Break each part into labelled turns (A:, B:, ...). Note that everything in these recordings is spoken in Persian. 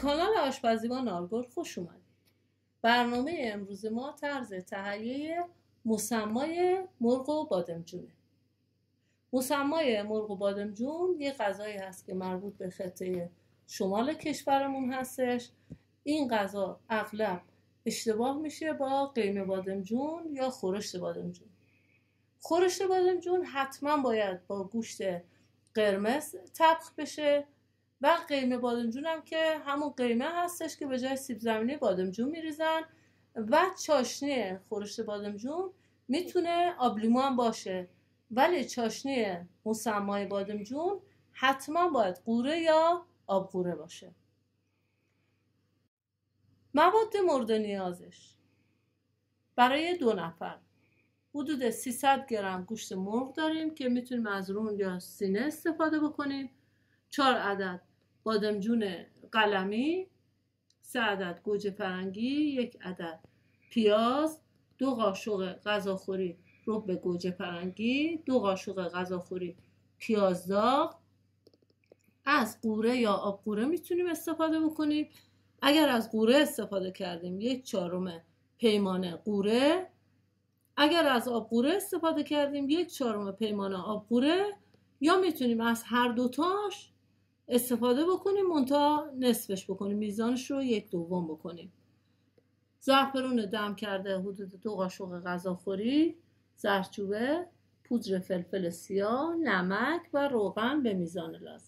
A: کانال آشپزی با نارگل خوش اومدید. برنامه امروز ما طرز تهیه مسمای مرغ و بادمجونه. مسمای مرغ و بادمجون یه غذایی هست که مربوط به خطه شمال کشورمون هستش. این غذا اغلب اشتباه میشه با قیمه بادمجون یا خورشت بادمجون. خورشت بادمجون حتما باید با گوشت قرمز طبخ بشه و قیمه بادمجون هم که همون قیمه هستش که به جای سیب زمینی بادمجون میریزن و چاشنی خورشت بادمجون میتونه آب لیمو هم باشه، ولی چاشنی مسمای بادمجون حتما باید قوره یا آب قوره باشه. مواد مورد نیازش برای 2 نفر حدود 300 گرم گوشت مرغ داریم که میتونیم از رون یا سینه استفاده بکنیم. 4 عدد بادمجون قلمی، 3 عدد گوجه فرنگی، 1 عدد پیاز، 2 قاشق غذاخوری رب گوجه فرنگی، 2 قاشق غذاخوری پیاز داغ. از قوره یا آب قوره میتونیم استفاده بکنیم. اگر از قوره استفاده کردیم 1/4 پیمانه قوره، اگر از آب قوره استفاده کردیم 1/4 پیمانه آب قوره، یا میتونیم از هر دوتاش استفاده بکنیم منتها نصفش بکنیم، میزانش رو 1/2 بکنیم. زعفرون دم کرده حدود 2 قاشق غذاخوری، زردچوبه، پودر فلفل سیاه، نمک و روغن به میزان لازم.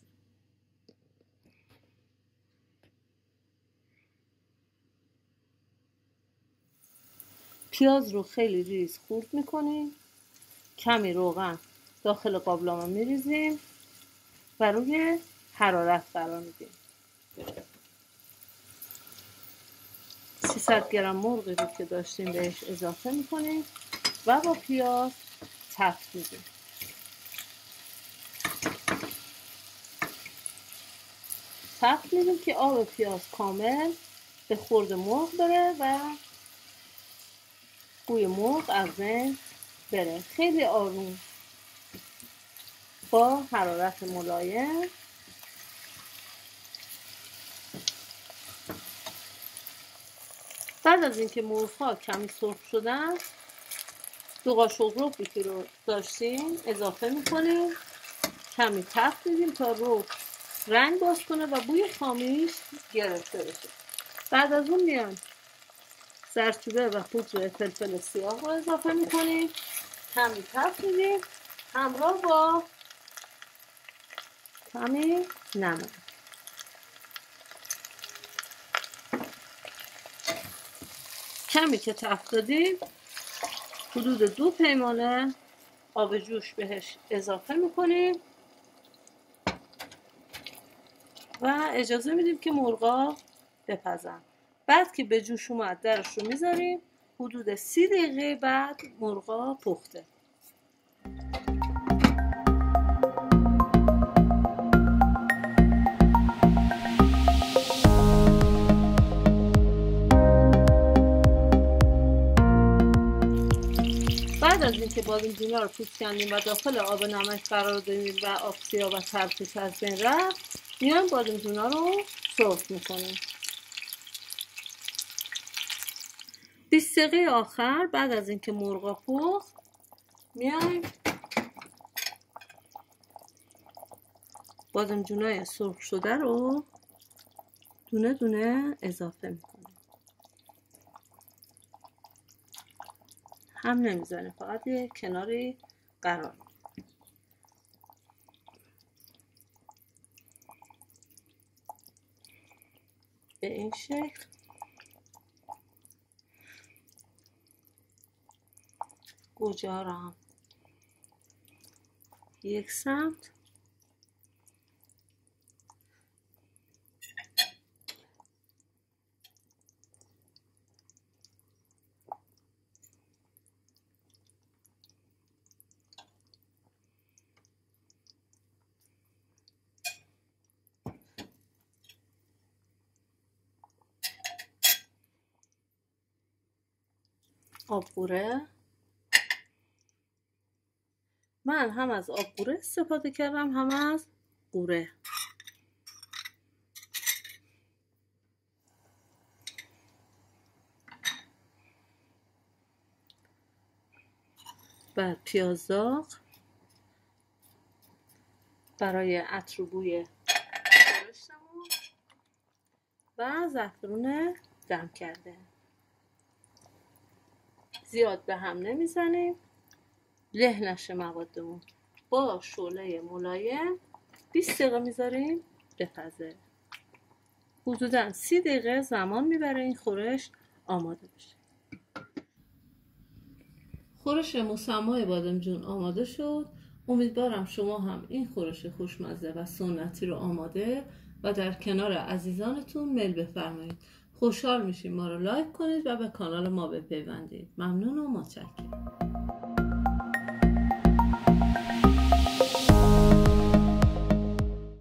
A: پیاز رو خیلی ریز خورد میکنیم، کمی روغن داخل قابلمه میریزیم و روی حرارت قرار میدیم. 300 گرم مرغی رو که داشتیم بهش اضافه میکنیم و با پیاز تفت میدیم. تفت میدیم که آب پیاز کامل به خورد مرغ بره و بوی مرغ از بین بره. خیلی آروم با حرارت ملایم بعد از اینکه مرغ‌ها کمی سرخ شدن 2 قاشق ربی که رو داشتیم اضافه میکنیم، کمی تفت میدیم تا رب رنگ باز کنه و بوی خامیش گرفته بشه. بعد از اون میان زردچوبه و پودر فلفل سیاه رو اضافه میکنیم، کمی تفت میدیم همراه با کمی نمک. کمی که تفت دادیم حدود 2 پیمانه آب جوش بهش اضافه میکنیم و اجازه میدیم که مرغا بپزن. بعد که به جوش اومد درش رو میذاریم. حدود 30 دقیقه بعد مرغا پخته. بعد از اینکه بادمجونا رو پوست کندیم و داخل آب نمک قرار دادیم و آب سیاه و ترکش از بین رفت، میان بادمجونا رو سرخ میکنیم. 20 دقیقه آخر بعد از اینکه مرغا پخت میایم بادمجونای سرخ شده رو دونه دونه اضافه میکنیم. هم نمیزنه، فقط یه کناری قرار میدیم. به این شکل گوجه ها رو هم یک سمت آب قوره. من هم از آب قوره استفاده کردم هم از قوره. و پیاز داغ برای عطر و بوی خورشتمون و زعفرون دم کرده. زیاد به هم نمیزنیم، له نشه موادمون. با شعله ملایم 20 دقیقه میذاریم بپزه. حدوداً 30 دقیقه زمان میبره این خورش آماده بشه. خورش مسمای بادمجون آماده شد. امیدوارم شما هم این خورش خوشمزه و سنتی رو آماده و در کنار عزیزانتون میل بفرمایید. خوشحال میشیم ما رو لایک کنید و به کانال ما بپیوندید. ممنون و متشکرم.